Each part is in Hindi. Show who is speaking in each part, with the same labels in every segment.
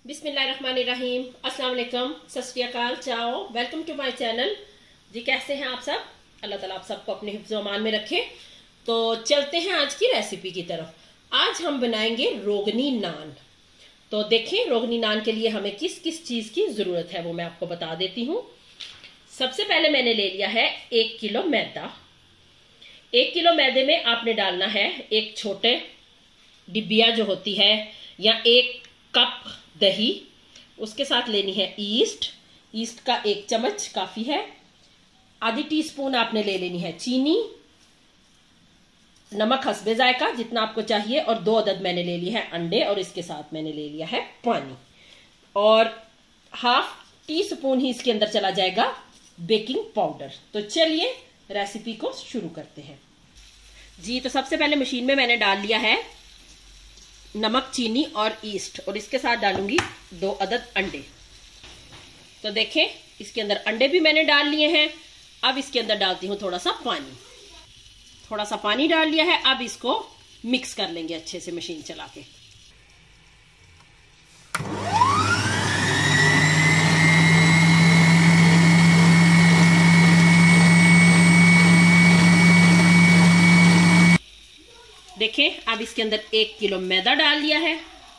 Speaker 1: बिस्मिल्लाहिर्रहमानिर्रहीम, अस्सलाम वालेकुम, सत श्री अकाल, चाओ, वेलकम टू माय चैनल। जी कैसे हैं आप सब? अल्लाह ताला आप सबको अपने हिफ्ज़ व अमान में रखे। तो चलते हैं आज की रेसिपी की तरफ। आज हम बनाएंगे रोगनी नान। तो देखें रोगनी नान के लिए हमें किस किस चीज़ की ज़रूरत है वो मैं आपको बता देती हूँ। सबसे पहले मैंने ले लिया है 1 किलो मैदा। 1 किलो मैदे में आपने डालना है एक छोटे डिब्बिया जो होती है या 1 कप दही। उसके साथ लेनी है ईस्ट का 1 चम्मच काफी है। आधी टीस्पून आपने ले लेनी है चीनी, नमक हस्बे जायका जितना आपको चाहिए, और 2 अदद मैंने ले लिए हैं अंडे, और इसके साथ मैंने ले लिया है पानी, और ½ टीस्पून ही इसके अंदर चला जाएगा बेकिंग पाउडर। तो चलिए रेसिपी को शुरू करते हैं जी। तो सबसे पहले मशीन में मैंने डाल लिया है नमक, चीनी और ईस्ट, और इसके साथ डालूंगी 2 अदद अंडे। तो देखें इसके अंदर अंडे भी मैंने डाल लिए हैं। अब इसके अंदर डालती हूँ थोड़ा सा पानी। थोड़ा सा पानी डाल लिया है। अब इसको मिक्स कर लेंगे अच्छे से मशीन चला के। देखें अब इसके अंदर 1 किलो मैदा डाल लिया है।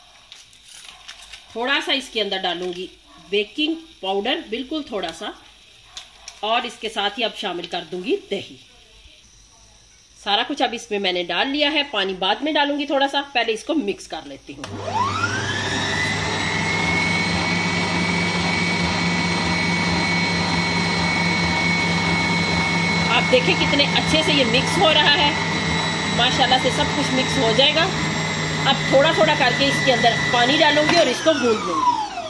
Speaker 1: थोड़ा सा इसके अंदर डालूंगी बेकिंग पाउडर, बिल्कुल थोड़ा सा, और इसके साथ ही अब शामिल कर दूंगी दही। सारा कुछ अब इसमें मैंने डाल लिया है। पानी बाद में डालूंगी थोड़ा सा, पहले इसको मिक्स कर लेती हूँ। आप देखें कितने अच्छे से ये मिक्स हो रहा है। माशाल्लाह से सब कुछ मिक्स हो जाएगा। अब थोड़ा थोड़ा करके इसके अंदर पानी डालूंगी और इसको गूंद लूंगी।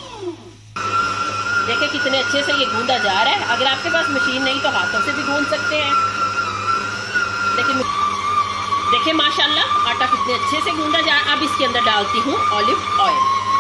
Speaker 1: देखिए कितने अच्छे से ये गूंदा जा रहा है। अगर आपके पास मशीन नहीं तो हाथों से भी गूंद सकते हैं। लेकिन देखिए माशाल्लाह आटा कितने अच्छे से गूंदा जा रहा है। अब इसके अंदर डालती हूँ ऑलिव ऑयल।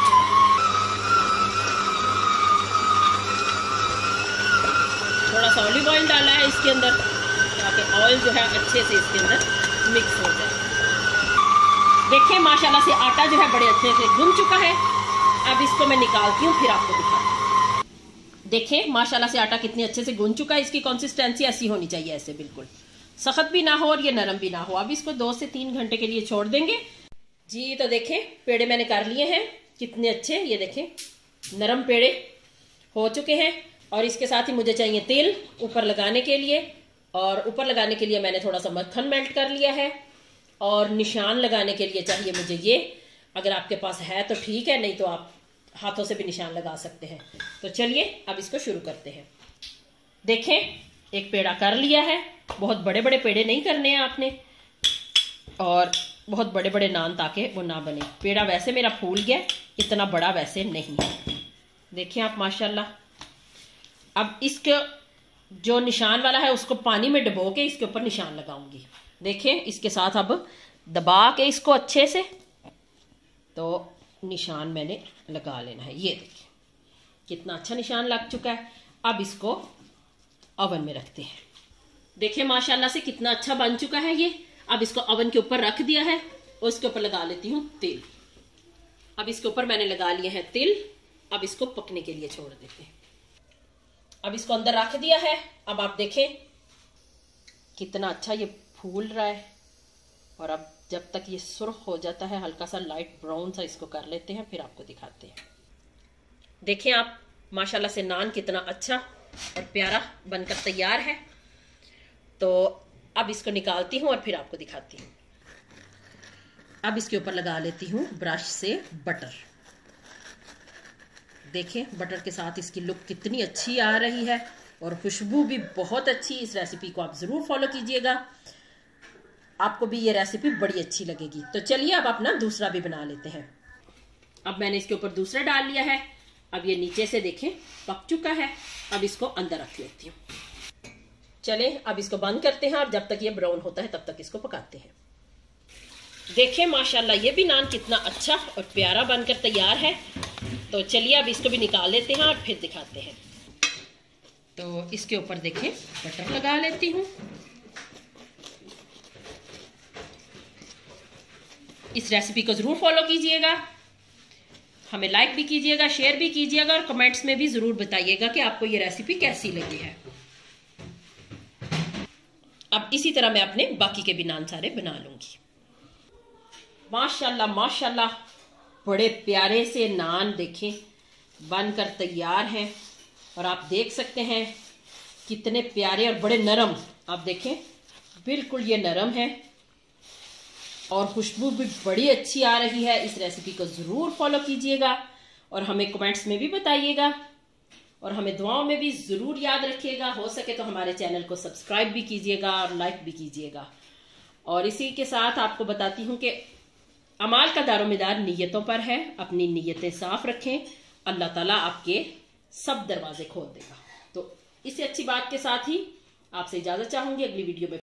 Speaker 1: थोड़ा सा ऑलिव ऑयल डाला है इसके अंदर ताकि ऑयल जो है अच्छे से इसके अंदर मिक्स हो जाए। देखिए माशाल्लाह से आटा जो है बड़े अच्छे से गूंद चुका है। अब इसको मैं निकालती हूँ, फिर आपको दिखाती हूँ। देखिए माशाल्लाह से आटा कितने अच्छे से गूंद चुका है। इसकी कंसिस्टेंसी ऐसी होनी चाहिए, ऐसे बिल्कुल सख्त भी ना हो और ये नरम भी ना हो। अब इसको 2 से 3 घंटे के लिए छोड़ देंगे जी। तो देखें पेड़े मैंने कर लिए हैं कितने अच्छे, ये देखें नरम पेड़े हो चुके हैं। और इसके साथ ही मुझे चाहिए तेल ऊपर लगाने के लिए, और ऊपर लगाने के लिए मैंने थोड़ा सा मक्खन मेल्ट कर लिया है, और निशान लगाने के लिए चाहिए मुझे ये। अगर आपके पास है तो ठीक है, नहीं तो आप हाथों से भी निशान लगा सकते हैं। तो चलिए अब इसको शुरू करते हैं। देखें एक पेड़ा कर लिया है। बहुत बड़े बड़े पेड़े नहीं करने हैं आपने, और बहुत बड़े बड़े नान ताकि वो ना बने। पेड़ा वैसे मेरा फूल गया, इतना बड़ा वैसे नहीं है। देखिए आप माशाल्लाह। अब इसके जो निशान वाला है उसको पानी में डुबो के इसके ऊपर निशान लगाऊंगी। देखें इसके साथ अब दबा के इसको अच्छे से तो निशान मैंने लगा लेना है। ये देखिए कितना अच्छा निशान लग चुका है। अब इसको ओवन में रखते हैं। देखिए माशाल्लाह से कितना अच्छा बन चुका है ये। अब इसको ओवन के ऊपर रख दिया है और इसके ऊपर लगा लेती हूँ तेल। अब इसके ऊपर मैंने लगा लिए हैं तेल। अब इसको पकने के लिए छोड़ देते हैं। अब इसको अंदर रख दिया है। अब आप देखें कितना अच्छा ये फूल रहा है। और अब जब तक ये सुर्ख हो जाता है, हल्का सा लाइट ब्राउन सा इसको कर लेते हैं, फिर आपको दिखाते हैं। देखें आप माशाल्लाह से नान कितना अच्छा और प्यारा बनकर तैयार है। तो अब इसको निकालती हूँ और फिर आपको दिखाती हूँ। अब इसके ऊपर लगा लेती हूँ ब्रश से बटर। देखें बटर के साथ इसकी लुक कितनी अच्छी आ रही है, और खुशबू भी बहुत अच्छी। इस रेसिपी को आप जरूर फॉलो कीजिएगा, आपको भी ये रेसिपी बड़ी अच्छी लगेगी। तो चलिए अब अपना दूसरा भी बना लेते हैं। अब मैंने इसके ऊपर दूसरा डाल लिया है। अब ये नीचे से देखें पक चुका है। अब इसको अंदर रख लेती हूँ। चले अब इसको बंद करते हैं, और जब तक ये ब्राउन होता है तब तक इसको पकाते हैं। देखें माशाल्लाह ये भी नान कितना अच्छा और प्यारा बनकर तैयार है। तो चलिए अब इसको भी निकाल लेते हैं और फिर दिखाते हैं। तो इसके ऊपर देखें बटर लगा लेती हूँ। इस रेसिपी को जरूर फॉलो कीजिएगा। हमें लाइक भी कीजिएगा, शेयर भी कीजिएगा और कमेंट्स में भी जरूर बताइएगा कि आपको ये रेसिपी कैसी लगी है। अब इसी तरह मैं अपने बाकी के भी नान सारे बना लूंगी। माशाल्लाह माशाल्लाह, बड़े प्यारे से नान देखें बनकर तैयार हैं। और आप देख सकते हैं कितने प्यारे और बड़े नरम, आप देखें बिल्कुल ये नरम है और खुशबू भी बड़ी अच्छी आ रही है। इस रेसिपी को ज़रूर फॉलो कीजिएगा और हमें कमेंट्स में भी बताइएगा और हमें दुआओं में भी ज़रूर याद रखिएगा। हो सके तो हमारे चैनल को सब्सक्राइब भी कीजिएगा और लाइक भी कीजिएगा। और इसी के साथ आपको बताती हूँ कि अमाल का दारोमदार नीयतों पर है। अपनी नीयतें साफ रखें, अल्लाह ताला आपके सब दरवाजे खोल देगा। तो इससे अच्छी बात के साथ ही आपसे इजाज़त चाहूँगी। अगली वीडियो में